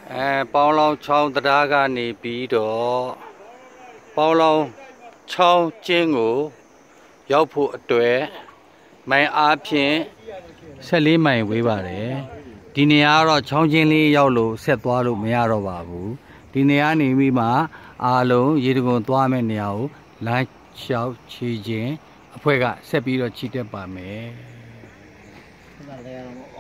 ပေါင်းလောင်းချောင်းတရားကနေပြီးတော့ပေါင်းလောင်းချောင်းကျင်းကိုရောက်ဖို့အတွက်မိုင်အားဖြင့်14မိုင်ဝေးပါတယ်ဒီနေရာကတော့ချောင်းချင်းလေးရောက်လို့ဆက်သွားလို့မရတော့ပါဘူးဒီနေရာနေပြီးမှအားလုံးရေတံခွန်သွားမယ့်နေရာကိုလမ်းလျှောက်ချီခြင်းအဖွဲ့ကဆက်ပြီးတော့ချီတက်ပါမယ်